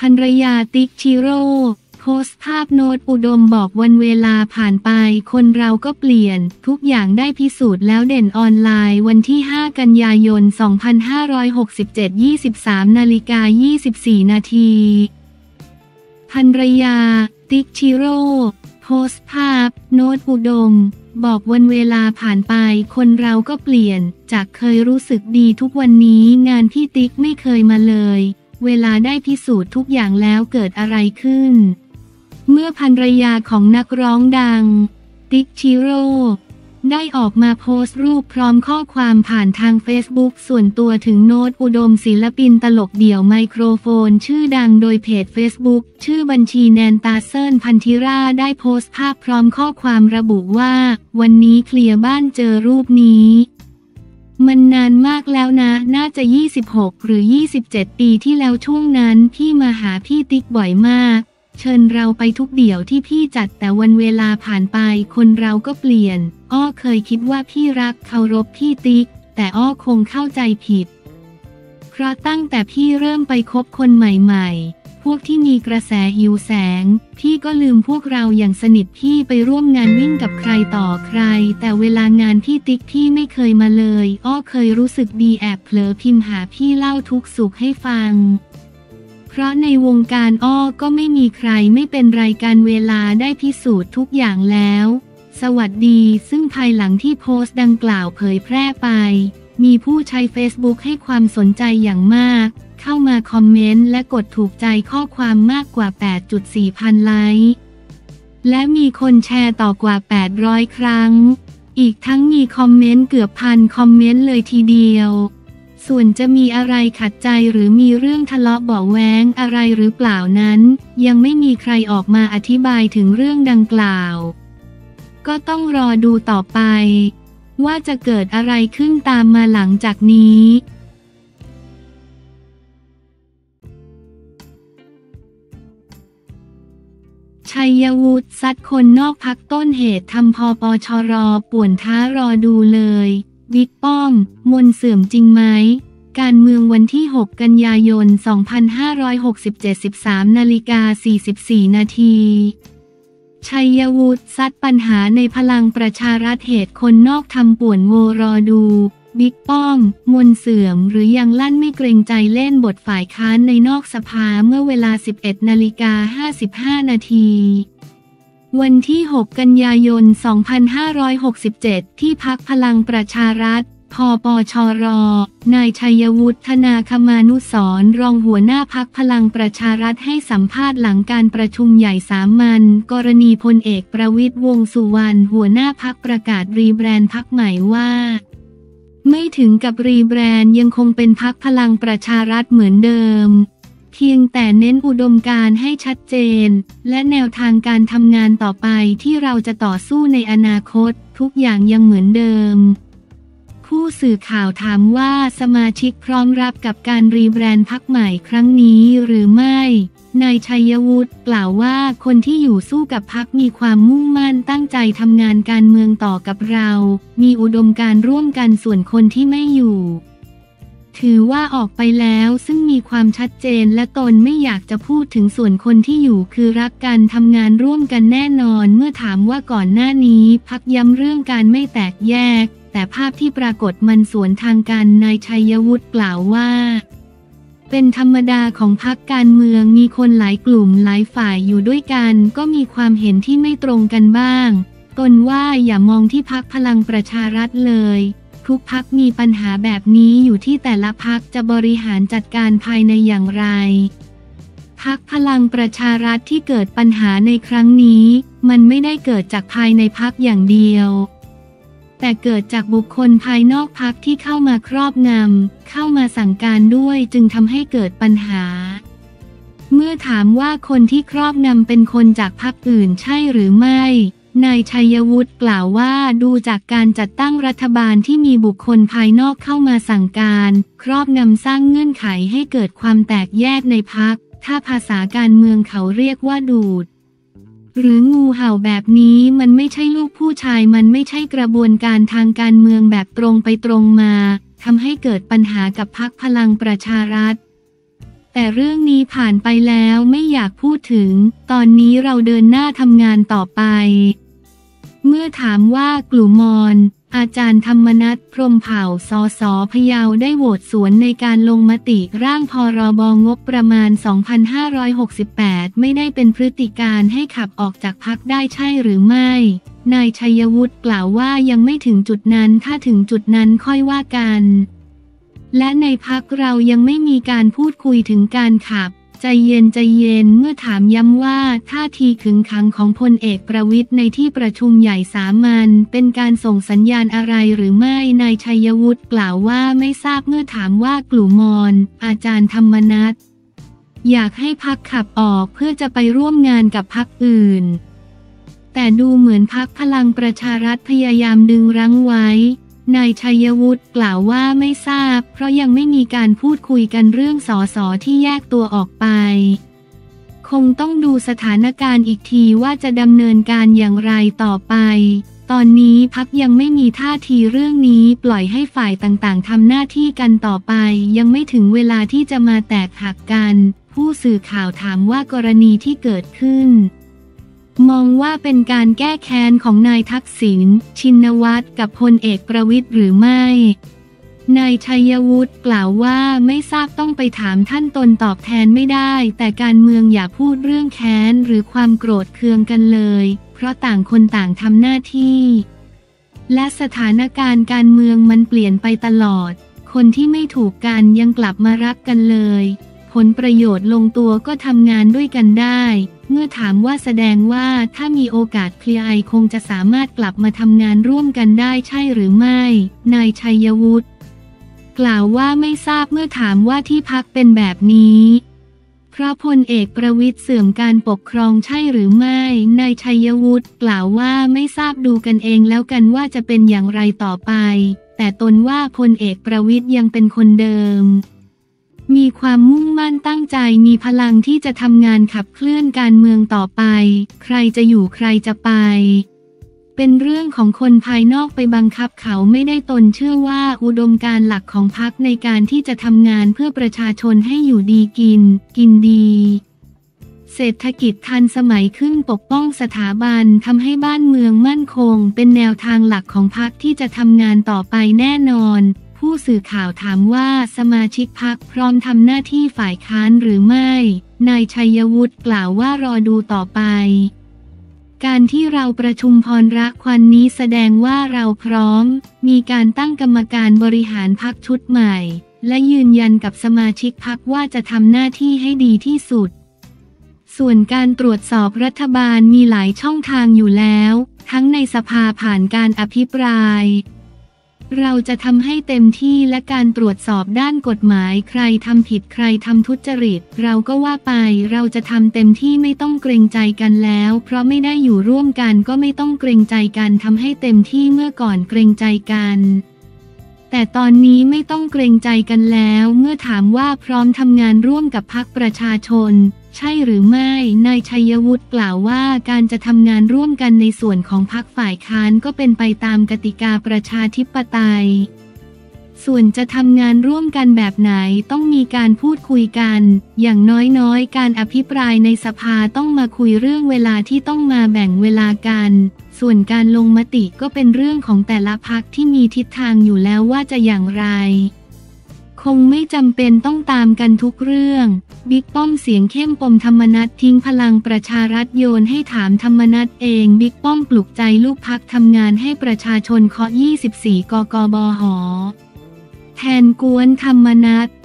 ภรรยาติ๊กชิโร่โพสต์ภาพโน้ตอุดมบอกวันเวลาผ่านไปคนเราก็เปลี่ยนทุกอย่างได้พิสูจน์แล้วเด่นออนไลน์วันที่ 5 กันยายน 2567 23:24 นาทีภรรยาติ๊กชิโร่โพสต์ภาพโน้ตอุดมบอกวันเวลาผ่านไปคนเราก็เปลี่ยนจากเคยรู้สึกดีทุกวันนี้งานพี่ติ๊กไม่เคยมาเลยเวลาได้พิสูจน์ทุกอย่างแล้วเกิดอะไรขึ้นเมื่อภรรยาของนักร้องดังติ๊กชิโร่ได้ออกมาโพสต์รูปพร้อมข้อความผ่านทางเฟซบุ๊กส่วนตัวถึงโน้ตอุดมศิลปินตลกเดี่ยวไมโครโฟนชื่อดังโดยเพจเฟซบุ๊กชื่อบัญชีแนนตาเซิลพันธิราได้โพสต์ภาพพร้อมข้อความระบุว่าวันนี้เคลียร์บ้านเจอรูปนี้มันนานมากแล้วนะน่าจะ26หรือ27ปีที่แล้วช่วงนั้นพี่มาหาพี่ติ๊กบ่อยมากเชิญเราไปทุกเดี่ยวที่พี่จัดแต่วันเวลาผ่านไปคนเราก็เปลี่ยนอ้อเคยคิดว่าพี่รักเคารพพี่ติ๊กแต่อ้อคงเข้าใจผิดเพราะตั้งแต่พี่เริ่มไปคบคนใหม่ๆพวกที่มีกระแสหิวแสงพี่ก็ลืมพวกเราอย่างสนิทพี่ไปร่วมงานวิ่งกับใครต่อใครแต่เวลางานพี่ติ๊กพี่ไม่เคยมาเลยอ้อเคยรู้สึกดีแอบเผลอพิมพ์หาพี่เล่าทุกสุขให้ฟังเพราะในวงการอ้อก็ไม่มีใครไม่เป็นไรการเวลาได้พิสูจน์ทุกอย่างแล้วสวัสดีซึ่งภายหลังที่โพสต์ดังกล่าวเผยแพร่ไปมีผู้ใช้เฟซบุ๊กให้ความสนใจอย่างมากเข้ามาคอมเมนต์และกดถูกใจข้อความมากกว่า 8.4 พันไลค์และมีคนแชร์ต่อกว่า 800 ครั้งอีกทั้งมีคอมเมนต์เกือบพันคอมเมนต์เลยทีเดียวส่วนจะมีอะไรขัดใจหรือมีเรื่องทะเลาะเบาะแว้งอะไรหรือเปล่านั้นยังไม่มีใครออกมาอธิบายถึงเรื่องดังกล่าวก็ต้องรอดูต่อไปว่าจะเกิดอะไรขึ้นตามมาหลังจากนี้ชัยวุฒิซัดคนนอกพรรคต้นเหตุทำพปชร.ป่วนท้ารอดูเลยบิ๊กป้อมมนต์เสื่อมจริงไหมการเมืองวันที่ 6 กันยายน 2567 13:44 นาทีชัยวุฒิซัดปัญหาในพลังประชารัฐเหตุคนนอกทำป่วนโวรอดูบิ๊กป้อมมนต์เสื่อมหรือยังลั่นไม่เกรงใจเล่นบทฝ่ายค้านในนอกสภาเมื่อเวลา 11:55 นาทีวันที่ 6 กันยายน 2567 ที่พรรคพลังประชารัฐพปชร.นายชัยวุฒิธนาคมานุสรณ์รองหัวหน้าพรรคพลังประชารัฐให้สัมภาษณ์หลังการประชุมใหญ่สามัญกรณีพลเอกประวิตรวงษ์สุวรรณหัวหน้าพรรคประกาศรีแบรนด์พรรคใหม่ว่าไม่ถึงกับรีแบรนด์ยังคงเป็นพรรคพลังประชารัฐเหมือนเดิมเพียงแต่เน้นอุดมการณ์ให้ชัดเจนและแนวทางการทำงานต่อไปที่เราจะต่อสู้ในอนาคตทุกอย่างยังเหมือนเดิมผู้สื่อข่าวถามว่าสมาชิกพร้อมรับกับการรีแบรนด์พรรคใหม่ครั้งนี้หรือไม่นายชัยวุฒิกล่าวว่าคนที่อยู่สู้กับพรรคมีความมุ่งมั่นตั้งใจทำงานการเมืองต่อกับเรามีอุดมการณ์ร่วมกันส่วนคนที่ไม่อยู่ถือว่าออกไปแล้วซึ่งมีความชัดเจนและตนไม่อยากจะพูดถึงส่วนคนที่อยู่คือรักกันทำงานร่วมกันแน่นอนเมื่อถามว่าก่อนหน้านี้พรรคย้ำเรื่องการไม่แตกแยกแต่ภาพที่ปรากฏมันสวนทางกันนายชัยวุฒิกล่าวว่าเป็นธรรมดาของพรรคการเมืองมีคนหลายกลุ่มหลายฝ่ายอยู่ด้วยกันก็มีความเห็นที่ไม่ตรงกันบ้างตนว่าอย่ามองที่พรรคพลังประชารัฐเลยทุกพรรคมีปัญหาแบบนี้อยู่ที่แต่ละพรรคจะบริหารจัดการภายในอย่างไรพรรคพลังประชารัฐที่เกิดปัญหาในครั้งนี้มันไม่ได้เกิดจากภายในพรรคอย่างเดียวแต่เกิดจากบุคคลภายนอกพรรคที่เข้ามาครอบงำเข้ามาสั่งการด้วยจึงทำให้เกิดปัญหาเมื่อถามว่าคนที่ครอบงำเป็นคนจากพรรคอื่นใช่หรือไม่นายชัยวุฒิกล่าวว่าดูจากการจัดตั้งรัฐบาลที่มีบุคคลภายนอกเข้ามาสั่งการครอบงำสร้างเงื่อนไขให้เกิดความแตกแยกในพรรคถ้าภาษาการเมืองเขาเรียกว่าดูดหรืองูเห่าแบบนี้มันไม่ใช่ลูกผู้ชายมันไม่ใช่กระบวนการทางการเมืองแบบตรงไปตรงมาทำให้เกิดปัญหากับพรรคพลังประชารัฐแต่เรื่องนี้ผ่านไปแล้วไม่อยากพูดถึงตอนนี้เราเดินหน้าทำงานต่อไปเมื่อถามว่ากลุ่มมอนอาจารย์ธรรมนัส พรหมเผ่า สส.พะเยาได้โหวตสวนในการลงมติร่างพรบ.งบประมาณ 2568 ไม่ได้เป็นพฤติการให้ขับออกจากพรรคได้ใช่หรือไม่ นายชัยวุฒิกล่าวว่ายังไม่ถึงจุดนั้นถ้าถึงจุดนั้นค่อยว่ากันและในพรรคเรายังไม่มีการพูดคุยถึงการขับใจเย็นเมื่อถามย้ำว่าท่าทีขึงขังของพลเอกประวิตรในที่ประชุมใหญ่สามัญเป็นการส่งสัญญาณอะไรหรือไม่นายชัยวุฒิกล่าวว่าไม่ทราบเมื่อถามว่ากลุ่มมอนอาจารย์ธรรมนัสอยากให้พรรคขับออกเพื่อจะไปร่วมงานกับพรรคอื่นแต่ดูเหมือนพรรคพลังประชารัฐพยายามดึงรั้งไว้นายชัยวุฒิกล่าวว่าไม่ทราบเพราะยังไม่มีการพูดคุยกันเรื่องสสที่แยกตัวออกไปคงต้องดูสถานการณ์อีกทีว่าจะดำเนินการอย่างไรต่อไปตอนนี้พรรคยังไม่มีท่าทีเรื่องนี้ปล่อยให้ฝ่ายต่างๆทำหน้าที่กันต่อไปยังไม่ถึงเวลาที่จะมาแตกหักกันผู้สื่อข่าวถามว่ากรณีที่เกิดขึ้นมองว่าเป็นการแก้แค้นของนายทักษิณชินวัตรกับพลเอกประวิตรหรือไม่นายชัยวุฒิกล่าวว่าไม่ทราบต้องไปถามท่านตนตอบแทนไม่ได้แต่การเมืองอย่าพูดเรื่องแค้นหรือความโกรธเคืองกันเลยเพราะต่างคนต่างทำหน้าที่และสถานการณ์การเมืองมันเปลี่ยนไปตลอดคนที่ไม่ถูกกันยังกลับมารักกันเลยผลประโยชน์ลงตัวก็ทำงานด้วยกันได้เมื่อถามว่าแสดงว่าถ้ามีโอกาสเคลียร์คงจะสามารถกลับมาทำงานร่วมกันได้ใช่หรือไม่นายชัยวุฒิกล่าวว่าไม่ทราบเมื่อถามว่าที่พรรคเป็นแบบนี้เพราะพลเอกประวิตรเสื่อมการปกครองใช่หรือไม่นายชัยวุฒิกล่าวว่าไม่ทราบดูกันเองแล้วกันว่าจะเป็นอย่างไรต่อไปแต่ตนว่าพลเอกประวิตรยังเป็นคนเดิมมีความมุ่งมั่นตั้งใจมีพลังที่จะทำงานขับเคลื่อนการเมืองต่อไปใครจะอยู่ใครจะไปเป็นเรื่องของคนภายนอกไปบังคับเขาไม่ได้ตนเชื่อว่าอุดมการณ์หลักของพรรคในการที่จะทำงานเพื่อประชาชนให้อยู่ดีกินดีเศรษฐกิจทันสมัยขึ้นปกป้องสถาบันทำให้บ้านเมืองมั่นคงเป็นแนวทางหลักของพรรคที่จะทำงานต่อไปแน่นอนผู้สื่อข่าวถามว่าสมาชิกพรรคพร้อมทำหน้าที่ฝ่ายค้านหรือไม่นายชัยวุฒิกล่าวว่ารอดูต่อไปการที่เราประชุมพรรักควันนี้แสดงว่าเราพร้อมมีการตั้งกรรมการบริหารพรรคชุดใหม่และยืนยันกับสมาชิกพรรคว่าจะทำหน้าที่ให้ดีที่สุดส่วนการตรวจสอบรัฐบาลมีหลายช่องทางอยู่แล้วทั้งในสภาผ่านการอภิปรายเราจะทำให้เต็มที่และการตรวจสอบด้านกฎหมายใครทำผิดใครทำทุจริตเราก็ว่าไปเราจะทำเต็มที่ไม่ต้องเกรงใจกันแล้วเพราะไม่ได้อยู่ร่วมกันก็ไม่ต้องเกรงใจกันทำให้เต็มที่เมื่อก่อนเกรงใจกันแต่ตอนนี้ไม่ต้องเกรงใจกันแล้วเมื่อถามว่าพร้อมทำงานร่วมกับพรรคประชาชนใช่หรือไม่นายชัยวุฒิกล่าวว่าการจะทำงานร่วมกันในส่วนของพรรคฝ่ายค้านก็เป็นไปตามกติกาประชาธิปไตยส่วนจะทำงานร่วมกันแบบไหนต้องมีการพูดคุยกันอย่างน้อยการอภิปรายในสภาต้องมาคุยเรื่องเวลาที่ต้องมาแบ่งเวลากันส่วนการลงมติก็เป็นเรื่องของแต่ละพรรคที่มีทิศทางอยู่แล้วว่าจะอย่างไรคงไม่จำเป็นต้องตามกันทุกเรื่องบิ๊กป้อมเสียงเข้มปมธรรมนัสทิ้งพลังประชารัฐโยนให้ถามธรรมนัสเองบิ๊กป้อมปลุกใจลูกพรรคทำงานให้ประชาชนเคาะ24 กกบห.แทนกวนธรรมนัส